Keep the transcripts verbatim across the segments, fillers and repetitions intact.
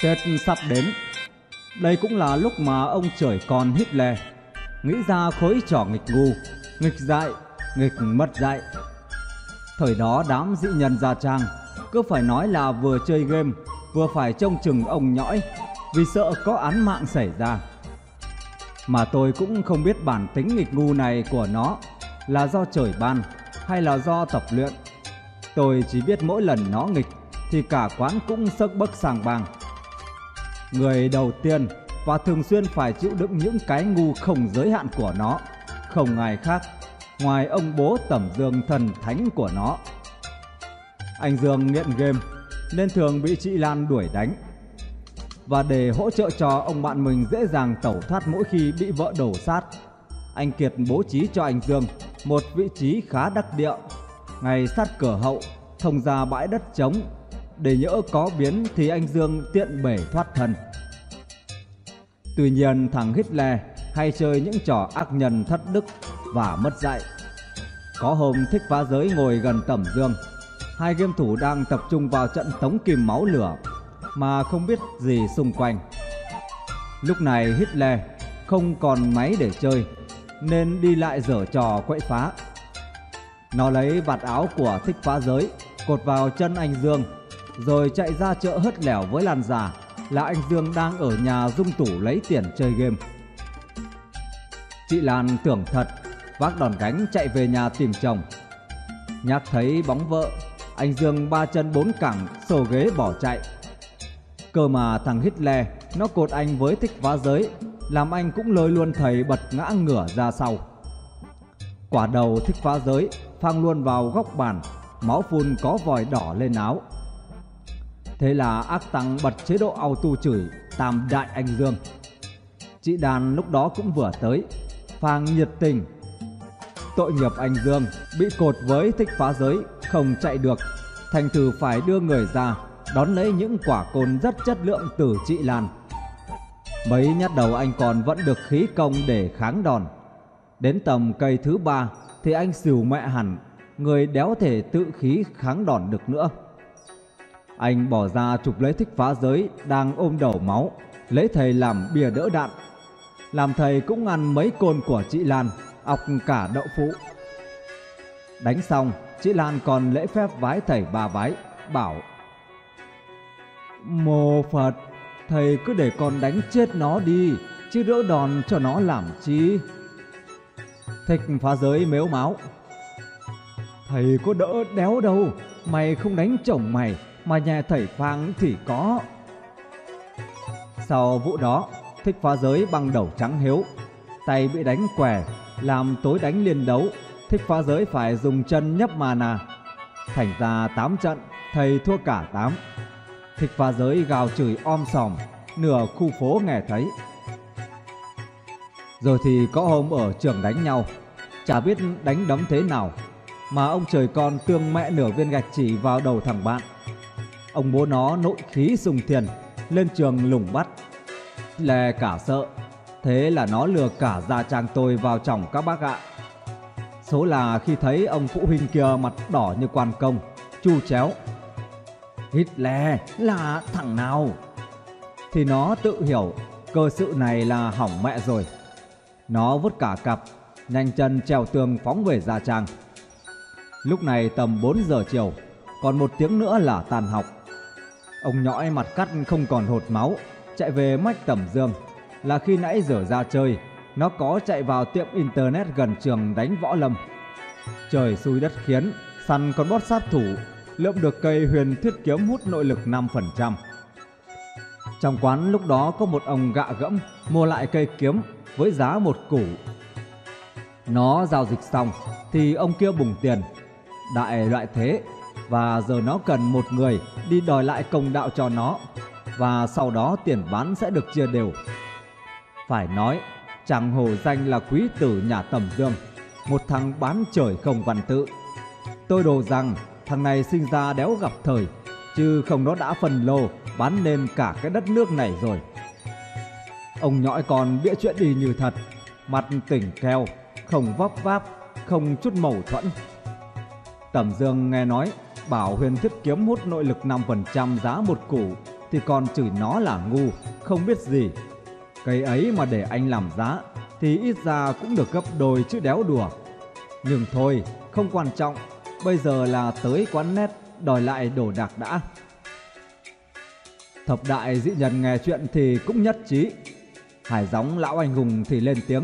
Tết sắp đến, đây cũng là lúc mà ông trời con Hitler nghĩ ra khối trò nghịch ngu, nghịch dại, nghịch mất dạy. Thời đó đám dị nhân Gia Trang cứ phải nói là vừa chơi game vừa phải trông chừng ông nhõi, vì sợ có án mạng xảy ra. Mà tôi cũng không biết bản tính nghịch ngu này của nó là do trời ban hay là do tập luyện. Tôi chỉ biết mỗi lần nó nghịch thì cả quán cũng sấc bấc sàng bàng. Người đầu tiên và thường xuyên phải chịu đựng những cái ngu không giới hạn của nó không ai khác ngoài ông bố Tẩm Dương thần thánh của nó. Anh Dương nghiện game nên thường bị chị Lan đuổi đánh. Và để hỗ trợ cho ông bạn mình dễ dàng tẩu thoát mỗi khi bị vợ đổ sát, anh Kiệt bố trí cho anh Dương một vị trí khá đắc địa ngay sát cửa hậu, thông ra bãi đất trống, để nhỡ có biến thì anh Dương tiện bể thoát thân. Tuy nhiên thằng Hitler hay chơi những trò ác nhân thất đức và mất dạy. Có hôm Thích Phá Giới ngồi gần Tẩm Dương, hai game thủ đang tập trung vào trận tống kim máu lửa mà không biết gì xung quanh. Lúc này Hitler không còn máy để chơi nên đi lại giở trò quậy phá. Nó lấy vạt áo của Thích Phá Giới cột vào chân anh Dương, rồi chạy ra chợ hớt lẻo với làn giả là anh Dương đang ở nhà rung tủ lấy tiền chơi game. Chị Lan tưởng thật, vác đòn gánh chạy về nhà tìm chồng. Nhắc thấy bóng vợ, anh Dương ba chân bốn cẳng xô ghế bỏ chạy. Cơ mà thằng Hitler nó cột anh với Thích Phá Giới, làm anh cũng lôi luôn thầy bật ngã ngửa ra sau. Quả đầu Thích Phá Giới phang luôn vào góc bàn, máu phun có vòi đỏ lên áo. Thế là ác tăng bật chế độ auto chửi tam đại anh Dương. Chị Đàn lúc đó cũng vừa tới, phang nhiệt tình: tội nghiệp anh Dương bị cột với Thích Phá Giới không chạy được, thành thử phải đưa người ra đón lấy những quả côn rất chất lượng từ chị Lan. Mấy nhát đầu anh còn vẫn được khí công để kháng đòn. Đến tầm cây thứ ba thì anh xỉu mẹ hẳn, người đéo thể tự khí kháng đòn được nữa. Anh bỏ ra chụp lấy Thích Phá Giới đang ôm đầu máu, lấy thầy làm bìa đỡ đạn. Làm thầy cũng ăn mấy côn của chị Lan, ọc cả đậu phụ. Đánh xong, chị Lan còn lễ phép vái thầy ba vái, bảo: mô Phật, thầy cứ để con đánh chết nó đi, chứ đỡ đòn cho nó làm chi. Thích Phá Giới mếu máo: thầy có đỡ đéo đâu, mày không đánh chồng mày mà nhà thầy phang thì có. Sau vụ đó, Thích Phá Giới băng đầu trắng hiếu, tay bị đánh què, làm tối đánh liên đấu. Thích Phá Giới phải dùng chân nhấp mana, thành ra tám trận thầy thua cả tám. Thích Phá Giới gào chửi om sòm, nửa khu phố nghe thấy. Rồi thì có hôm ở trường đánh nhau, chả biết đánh đấm thế nào mà ông trời con tương mẹ nửa viên gạch chỉ vào đầu thằng bạn. Ông bố nó nội khí sùng thiền, lên trường lùng bắt. Lè cả sợ, thế là nó lừa cả Gia Trang tôi vào chồng các bác ạ. Số là khi thấy ông phụ huynh kia mặt đỏ như quan công, chu chéo: Hitler là thằng nào? Thì nó tự hiểu cơ sự này là hỏng mẹ rồi. Nó vứt cả cặp, nhanh chân trèo tường phóng về Gia Trang. Lúc này tầm bốn giờ chiều, còn một tiếng nữa là tàn học. Ông nhõi mặt cắt không còn hột máu, chạy về mách Tẩm Dương là khi nãy giờ ra chơi, nó có chạy vào tiệm internet gần trường đánh võ lâm. Trời xui đất khiến, săn con bót sát thủ, lượm được cây huyền thiết kiếm hút nội lực năm phần trăm. Trong quán lúc đó có một ông gạ gẫm mua lại cây kiếm với giá một củ. Nó giao dịch xong thì ông kia bùng tiền, đại loại thế, và giờ nó cần một người đi đòi lại công đạo cho nó, và sau đó tiền bán sẽ được chia đều. Phải nói chàng hổ danh là quý tử nhà Tẩm Dương, một thằng bán trời không văn tự. Tôi đồ rằng thằng này sinh ra đéo gặp thời, chứ không nó đã phần lô bán nên cả cái đất nước này rồi. Ông nhõi còn bịa chuyện đi như thật, mặt tỉnh keo, không vấp váp, không chút mâu thuẫn. Tẩm Dương nghe nói bảo huyền thiết kiếm hút nội lực năm phần trăm giá một củ thì còn chửi nó là ngu, không biết gì. Cái ấy mà để anh làm giá thì ít ra cũng được gấp đôi chứ đéo đùa. Nhưng thôi, không quan trọng, bây giờ là tới quán nét đòi lại đồ đạc đã. Thập đại dị nhân nghe chuyện thì cũng nhất trí. Hải Gióng lão anh hùng thì lên tiếng: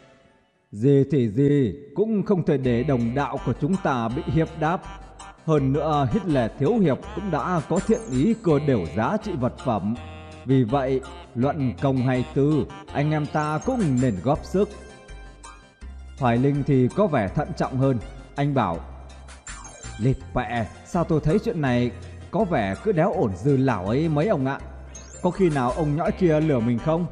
gì thì gì, cũng không thể để đồng đạo của chúng ta bị hiếp đáp. Hơn nữa Hitler thiếu hiệp cũng đã có thiện ý cưa đều giá trị vật phẩm. Vì vậy luận công hay tư, anh em ta cũng nên góp sức. Hoài Linh thì có vẻ thận trọng hơn. Anh bảo: lịt bẹ, sao tôi thấy chuyện này có vẻ cứ đéo ổn dư lảo ấy mấy ông ạ. Có khi nào ông nhõi kia lừa mình không?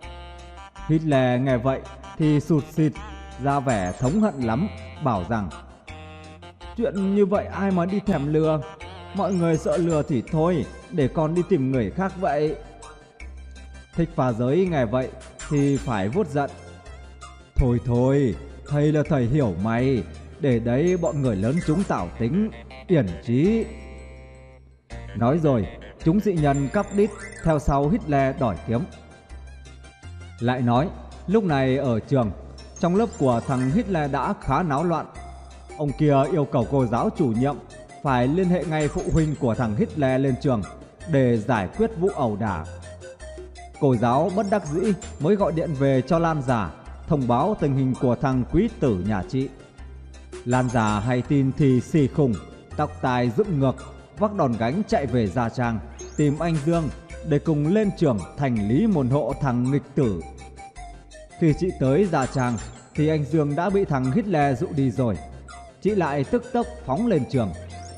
Hitler nghe vậy thì sụt sịt, ra vẻ thống hận lắm, bảo rằng: chuyện như vậy ai mà đi thèm lừa. Mọi người sợ lừa thì thôi, để con đi tìm người khác vậy. Thích Phá Giới nghe vậy thì phải vuốt giận: thôi thôi, thầy là thầy hiểu mày, để đấy bọn người lớn chúng tảo tính, yển trí. Nói rồi chúng dị nhân cắp đít theo sau Hitler đòi kiếm. Lại nói lúc này ở trường, trong lớp của thằng Hitler đã khá náo loạn. Ông kia yêu cầu cô giáo chủ nhiệm phải liên hệ ngay phụ huynh của thằng Hitler lên trường để giải quyết vụ ẩu đả. Cô giáo bất đắc dĩ mới gọi điện về cho Lan Giả thông báo tình hình của thằng quý tử nhà chị. Lan Giả hay tin thì xì khùng, tóc tai dựng ngược, vác đòn gánh chạy về Gia Trang tìm anh Dương để cùng lên trường thành lý môn hộ thằng nghịch tử. Khi chị tới Gia Trang thì anh Dương đã bị thằng Hitler dụ đi rồi. Chị lại tức tốc phóng lên trường.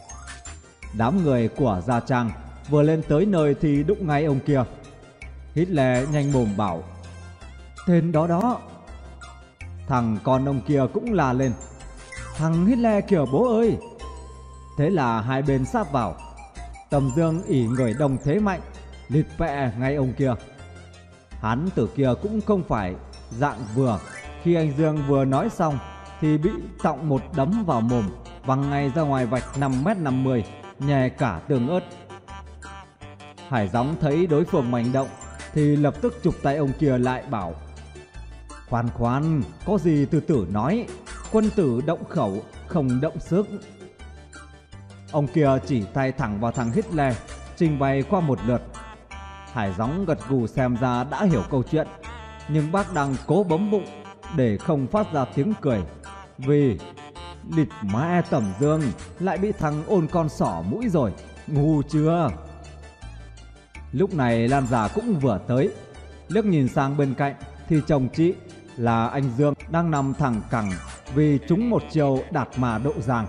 Đám người của Gia Trang vừa lên tới nơi thì đụng ngay ông kia. Hitler nhanh mồm bảo: tên đó đó. Thằng con ông kia cũng la lên: thằng Hitler kìa bố ơi. Thế là hai bên sáp vào. Tầm Dương ỷ người đồng thế mạnh, lịt vẹ ngay ông kia. Hắn tử kia cũng không phải dạng vừa. Khi anh Dương vừa nói xong thì bị tọng một đấm vào mồm, văng ngay ra ngoài vạch năm mét năm mươi, nhè cả tường ớt. Hải Gióng thấy đối phương manh động thì lập tức chụp tay ông kia lại bảo: khoan khoan, có gì từ từ nói, quân tử động khẩu không động sức. Ông kia chỉ tay thẳng vào thằng Hitler, trình bày qua một lượt. Hải Gióng gật gù xem ra đã hiểu câu chuyện, nhưng bác đang cố bấm bụng để không phát ra tiếng cười, vì lịt mẹ Tầm Dương lại bị thằng ôn con sỏ mũi rồi, ngu chưa. Lúc này Lan Giả cũng vừa tới, liếc nhìn sang bên cạnh thì chồng chị là anh Dương đang nằm thẳng cẳng vì trúng một chiều đạt mà độ giang.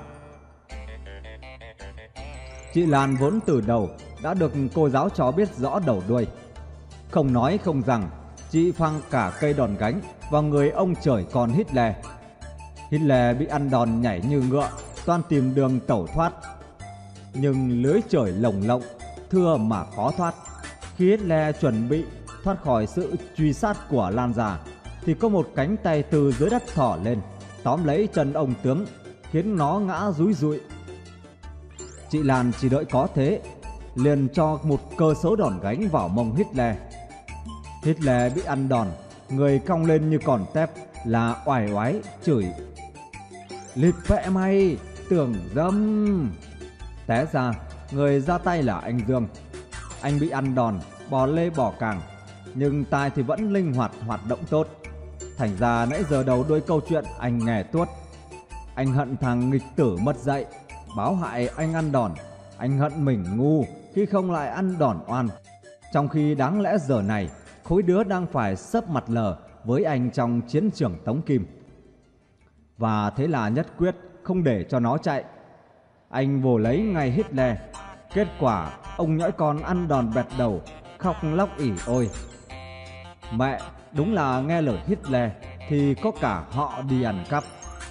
Chị Lan vốn từ đầu đã được cô giáo cho biết rõ đầu đuôi. Không nói không rằng, chị phang cả cây đòn gánh vào người ông trời con Hitler. Hitler bị ăn đòn nhảy như ngựa, toan tìm đường tẩu thoát. Nhưng lưới trời lồng lộng, thưa mà khó thoát. Khi Hitler chuẩn bị thoát khỏi sự truy sát của Lan Giả thì có một cánh tay từ dưới đất thỏ lên, tóm lấy chân ông tướng, khiến nó ngã rúi rụi. Chị Lan chỉ đợi có thế, liền cho một cơ số đòn gánh vào mông Hitler. Hitler bị ăn đòn, người cong lên như còn tép, là oải oái chửi: lịt vẹ mày, tưởng dâm. Té ra người ra tay là anh Dương. Anh bị ăn đòn, bò lê bò càng, nhưng tai thì vẫn linh hoạt hoạt động tốt. Thành ra nãy giờ đầu đuôi câu chuyện anh nghe tuốt. Anh hận thằng nghịch tử mất dạy, báo hại anh ăn đòn. Anh hận mình ngu khi không lại ăn đòn oan, trong khi đáng lẽ giờ này khối đứa đang phải sấp mặt lờ với anh trong chiến trường Tống Kim. Và thế là nhất quyết không để cho nó chạy. Anh vồ lấy ngay Hitler. Kết quả ông nhõi con ăn đòn bẹt đầu, khóc lóc ỉ ôi. Mẹ, đúng là nghe lời Hitler thì có cả họ đi ăn cắp.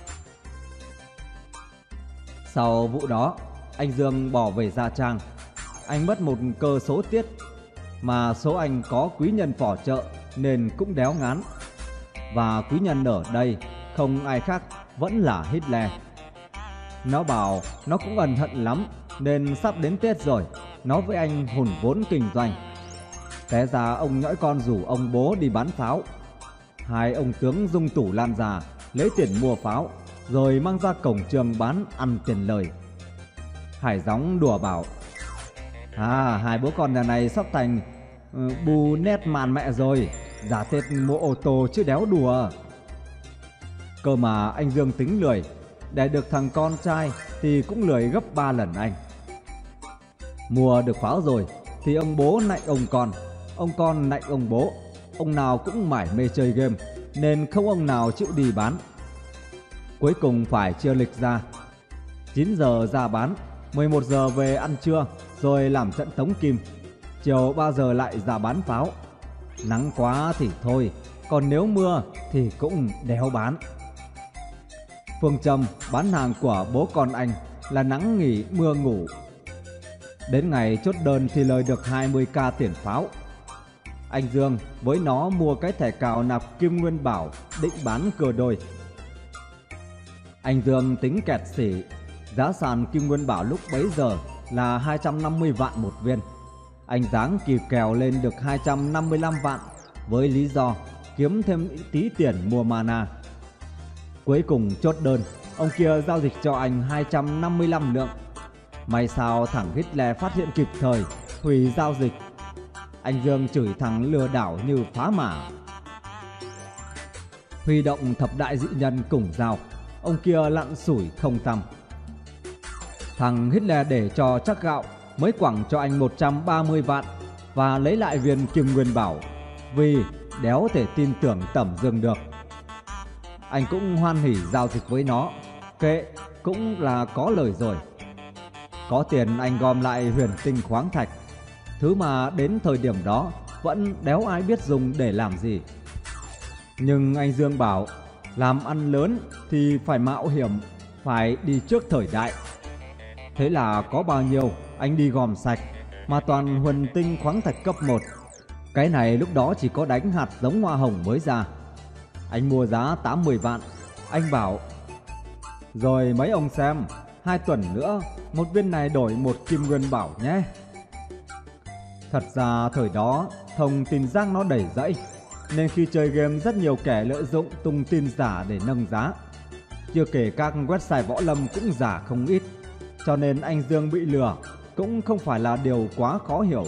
Sau vụ đó, anh Dương bỏ về Gia Trang. Anh mất một cơ số tiết, mà số anh có quý nhân phò trợ nên cũng đéo ngán. Và quý nhân ở đây không ai khác vẫn là Hitler. Nó bảo nó cũng ân hận lắm nên sắp đến Tết rồi, nó với anh hùn vốn kinh doanh. Té ra ông nhõi con rủ ông bố đi bán pháo. Hai ông tướng dung tủ lan già, lấy tiền mua pháo, rồi mang ra cổng trường bán ăn tiền lời. Hải gióng đùa bảo: À, hai bố con nhà này sắp thành uh, bù nét màn mẹ rồi, giả Tết mua ô tô chứ đéo đùa. Cơ mà anh Dương tính lười, để được thằng con trai thì cũng lười gấp ba lần anh. Mua được pháo rồi thì ông bố nạnh ông con, ông con nạnh ông bố, ông nào cũng mải mê chơi game nên không ông nào chịu đi bán. Cuối cùng phải chia lịch ra, chín giờ ra bán, mười một giờ về ăn trưa rồi làm trận tống kim, chiều ba giờ lại ra bán pháo. Nắng quá thì thôi, còn nếu mưa thì cũng đéo bán. Phương châm bán hàng của bố con anh là nắng nghỉ mưa ngủ. Đến ngày chốt đơn thì lời được hai mươi k tiền pháo. Anh Dương với nó mua cái thẻ cào nạp Kim Nguyên Bảo định bán cờ đôi. Anh Dương tính kẹt xỉ, giá sàn Kim Nguyên Bảo lúc bấy giờ là hai trăm năm mươi vạn một viên. Anh dáng kỳ kèo lên được hai trăm năm mươi lăm vạn với lý do kiếm thêm tí tiền mua mana. Cuối cùng chốt đơn, ông kia giao dịch cho anh hai trăm năm mươi lăm lượng. May sao thằng Hitler phát hiện kịp thời, hủy giao dịch. Anh Dương chửi thằng lừa đảo như phá mả. Huy động thập đại dị nhân cùng giao, ông kia lặn sủi không tăm. Thằng Hitler để cho chắc gạo mới quẳng cho anh một trăm ba mươi vạn và lấy lại viên Kim Nguyên Bảo, vì đéo thể tin tưởng Tẩm Dương được. Anh cũng hoan hỉ giao dịch với nó, kệ, cũng là có lời rồi. Có tiền anh gom lại huyền tinh khoáng thạch, thứ mà đến thời điểm đó vẫn đéo ai biết dùng để làm gì. Nhưng anh Dương bảo làm ăn lớn thì phải mạo hiểm, phải đi trước thời đại. Thế là có bao nhiêu anh đi gom sạch, mà toàn huyền tinh khoáng thạch cấp một. Cái này lúc đó chỉ có đánh hạt giống hoa hồng mới ra. Anh mua giá tám mươi vạn. Anh bảo: Rồi mấy ông xem, hai tuần nữa một viên này đổi một Kim Nguyên Bảo nhé. Thật ra thời đó thông tin rác nó đầy rẫy, nên khi chơi game rất nhiều kẻ lợi dụng tung tin giả để nâng giá. Chưa kể các website võ lâm cũng giả không ít, cho nên anh Dương bị lừa cũng không phải là điều quá khó hiểu.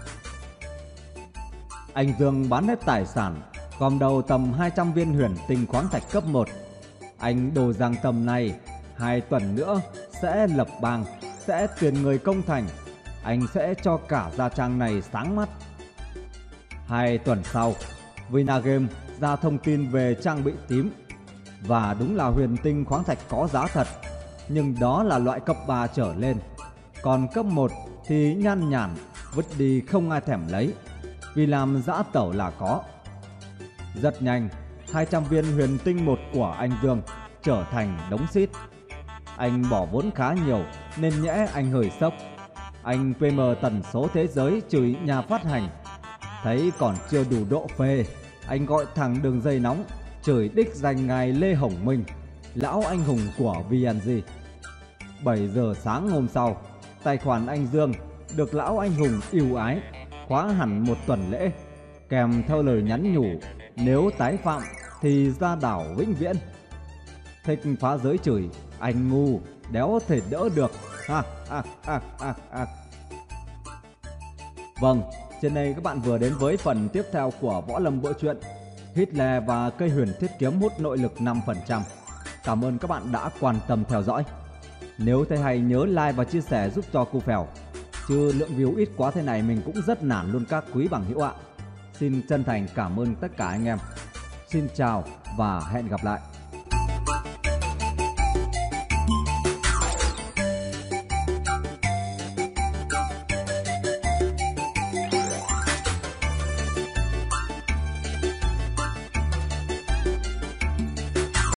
Anh Dương bán hết tài sản, gom đầu tầm hai trăm viên huyền tinh khoáng thạch cấp một. Anh đồ rằng tầm này hai tuần nữa sẽ lập bang, sẽ tuyển người công thành. Anh sẽ cho cả gia trang này sáng mắt. Hai tuần sau, Vinagame ra thông tin về trang bị tím. Và đúng là huyền tinh khoáng thạch có giá thật, nhưng đó là loại cấp ba trở lên. Còn cấp một thì nhan nhản, vứt đi không ai thèm lấy, vì làm dã tẩu là có. Rất nhanh, hai trăm viên huyền tinh một của anh Dương trở thành đống xít. Anh bỏ vốn khá nhiều nên nhẽ anh hơi sốc. Anh pê em tần số thế giới chửi nhà phát hành. Thấy còn chưa đủ độ phê, anh gọi thẳng đường dây nóng chửi đích danh ngài Lê Hồng Minh, lão anh hùng của vê en giê. Bảy giờ sáng hôm sau, tài khoản anh Dương được lão anh hùng yêu ái khóa hẳn một tuần lễ, kèm theo lời nhắn nhủ nếu tái phạm thì ra đảo vĩnh viễn. Thích phá giới chửi anh ngu, đéo thể đỡ được. Ha, ha, ha, ha, ha. Vâng, trên đây các bạn vừa đến với phần tiếp theo của Võ Lâm Bộ Truyện Hitler và cây huyền thiết kiếm hút nội lực năm phần trăm. Cảm ơn các bạn đã quan tâm theo dõi. Nếu thấy hay nhớ like và chia sẻ giúp cho Cu Phèo, chứ lượng view ít quá thế này mình cũng rất nản luôn các quý bằng hữu ạ. Xin chân thành cảm ơn tất cả anh em. Xin chào và hẹn gặp lại.